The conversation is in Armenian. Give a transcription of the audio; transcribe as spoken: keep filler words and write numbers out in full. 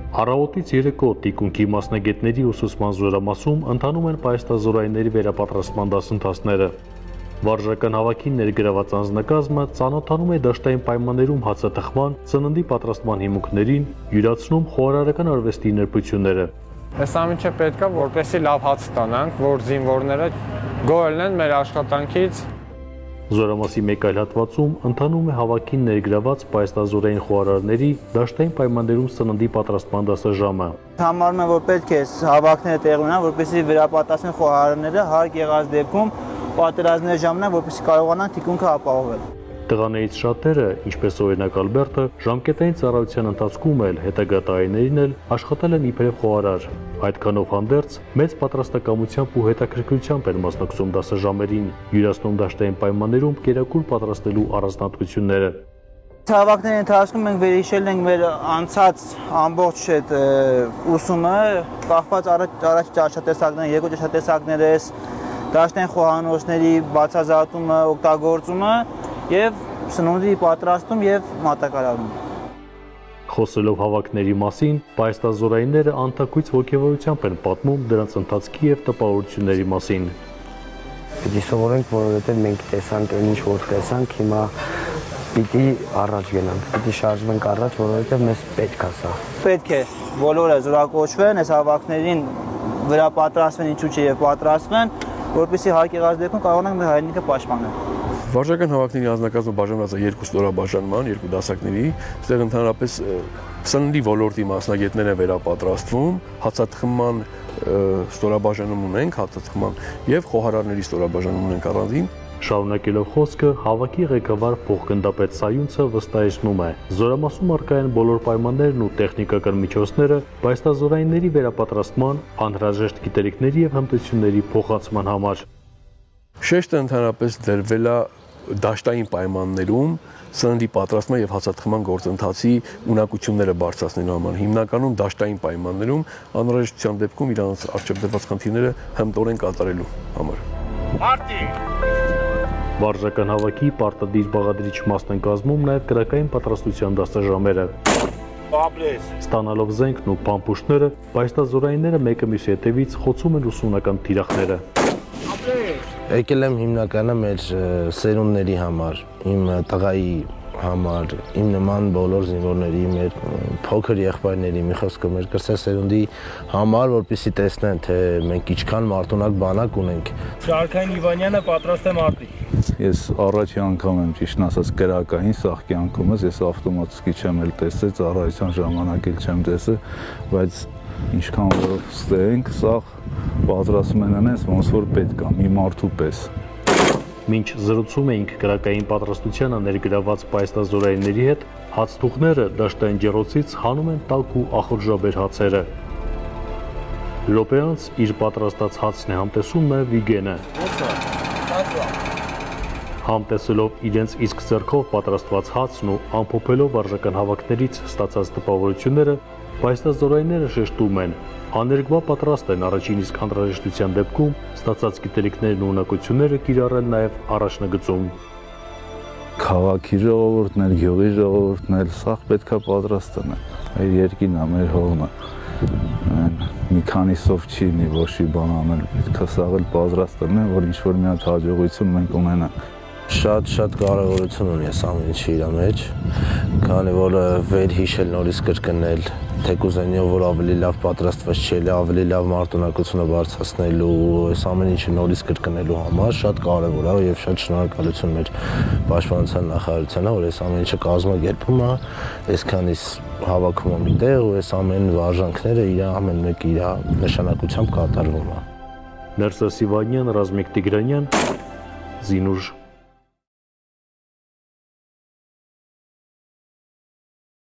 Առավոտից երեկո թիկունքի մասնագետների ուսուցման զորամասում ընթանում են պայստազորայինների վերապատրաստման դասընթացները։ Վարժական հավաքին ներգրաված անձնակազմը ծանոթանում է դաշտային պայմաններում հացաթխման, սննդի պատրաստման հիմունքներին, յուրացնում խոհարարական արվեստի նրբությունները։ Այս ամենը պետք է որպեսզի լավ հաց ստանանք, որ զինվորները գոհ լինեն մեր աշխատանքից։ Զորամասի մեկ այլ հատվածում ընթանում է հավաքին ներգրաված պայստազորային խոհարարների դաշտային պայմաններում սննդի պատրաստման դասաժամը։ Համարում եմ, որ պետք է հավաքները տեղի ունենան, որպեսզի վերապատրաստեն խոհարարները հարկ եղած դեպքում պատերազմների ժամանակ, որպեսզի կարողանան թիկունքը ապահովել։ Տղաներից շատերը, ինչպես օրինակ Ալբերտը, ժամկետային ծառայության ընթացքում էլ հետագա տարիներին էլ աշխատել են իբրև խոհարար։ Այդքանով հանդերձ մեծ պատրաստակամությամբ ու հետաքրքրությամբ են մասնակցում դասաժամերին, յուրացնում դաշտային պայմաններում կերակուր պատրաստելու առանձնահատկությունները։ Հավաքների ընթացքում մենք վերհիշել ենք մեր անցած ամբողջ այդ ուսումը, կախված առաջ ճաշատեսակներ, երկու ճաշատեսակներես, դաշտային խոհանոցների բացազատումը, օգտագործումը եւ սնունդի պատրաստում եւ մատակարարում։ Խոսելով հավաքների մասին, պայստազորայինները անտակույց ոգևորությամբ են պատմում դրանց ընթացքի եւ տպավորությունների մասին։ Պիտի սովորենք, որովհետեւ մենք տեսանք այն ինչ որ տեսանք, հիմա պիտի առաջ գնանք, պիտի շարժվենք առաջ, որովհետեւ մեզ պետք է սա։ Պետք է բոլորը զորակոչվեն, այս հավաքներին վերապատրաստվեն, ինչու՞ չէ եւ պատրաստվեն, որպեսզի հարկ եղած դեպքում կարողանանք մեր հայրենիքը պաշտպանել։ Վարժական հավաքների անձնակազմը բաժանված է երկու ստորաբաժանման, երկու դասակների, այստեղ ընդհանրապես սննդի ոլորտի մասնագետներ են վերապատրաստվում, հացաթխման ստորաբաժանում ունենք, հացաթխման եւ խոհարարների ստորաբաժանում ունենք առանձին։ Շարունակելով խոսքը, հավաքի ղեկավար փոխգնդապետ Սայունցը վստահեցնում է, զորամասում առկա են բոլոր պայմաններն ու տեխնիկական միջոցները պայստազորայինների վերապատրաստման, անհրաժեշտ գիտելիքների եւ հմտությունների փոխանցման համար։ Շեշտը ընդհանրապես դրվել է դաշտային պայմաններում սննդի պատրաստման եւ հացաթխման գործընթացի ունակությունները բարձրացնելու համար, հիմնականում դաշտային պայմաններում անհրաժեշտության դեպքում իրանց առջև դրված խնդիրները հմտորեն կատարելու համար։ Մարտի Վարժական հավաքի պարտադիր բաղադրիչ մասն են կազմում նաև կրակային պատրաստության դասաժամերը։ Ստանալով զենքն ու փամփուշտները, պայստազորայինները մեկը մյուսի հետևից խոցում են ուսումնական թիրախները։ Եկել եմ հիմնականը մեր սերունդների համար, իմ տղայի համար, իմ նման բոլոր զինվորների, մեր փոքր եղբայրների, մի խոսքով մեր կրտսեր սերունդի համար, որպեսզի տեսնեն, թե մենք ինչքան մարտունակ բանակ ունենք։ Շարքային Իվանյանը պատրաստ է մարտի։ Ես առաջի անգամ եմ ճիշտն ասած կրակային սաղ կյանքումս, ես ավտոմատիկի չեմ էլ տեսել, ծառայության ժամանակ էլ չեմ տեսել, բայց ինչքան որ ստենք, սաղ պատրաստում են անես, ոնց որ պետք է, մի մարդու պես։ Մինչ զրուցում էինք կրակային պատրաստությանը ներգրաված պայստազորայինների հետ, հացթուղները դաշտային ջեռոցից հանում են տաք ու ախորժաբեր հացերը։ Րոպե անց իր պատրաստած հացն է համտեսում նաև Վիգենը։ Համտեսելով իրենց իսկ ձեռքով պատրաստված հացն ու ամփոփելով վարժական հավաքներից ստացած տպավորությունները, պայստազորայինները շեշտում են, աներկբա պատրաստ են առաջին իսկ անհրաժեշտության դեպքում ստացած գիտելիքներն ու ունակությունները կիրառել նաև առաջնագծում։ Քաղաքի ժողովուրդն էլ, գյուղի ժողովուրդն էլ, սաղ պետք է պատրաստ են, մեր երկինն է, մեր հողն է, մի քանիսով չի լինի ոչ մի բան անել, պետք է սաղ էլ պատրաստ են, որ ինչ-որ մի հատ հաջողություն մենք ունենանք։ Շատ-շատ կարևորություն ունի այս ամեն ինչը իր մեջ, քանի որ վերհիշել նորից կրկնել, թեկուզ այնով որ ավելի լավ պատրաստված չի, ավելի լավ մարտունակությունը բարձրացնելու, այս ամեն ինչը նորից կրկնելու համար շատ կարևոր է եւ շատ շնորհակալություն մեր պաշտպանության նախարարությանը, որ այս ամեն ինչը կազմակերպում է, այսքանից հավաքում է միտեղ ու այս ամեն վարժանքները իր ամեն մեկը իր նշանակությամբ կատարվում է։ Ներսես Իվանյան, Ռազմիկ Տիգրանյան, Զինուժ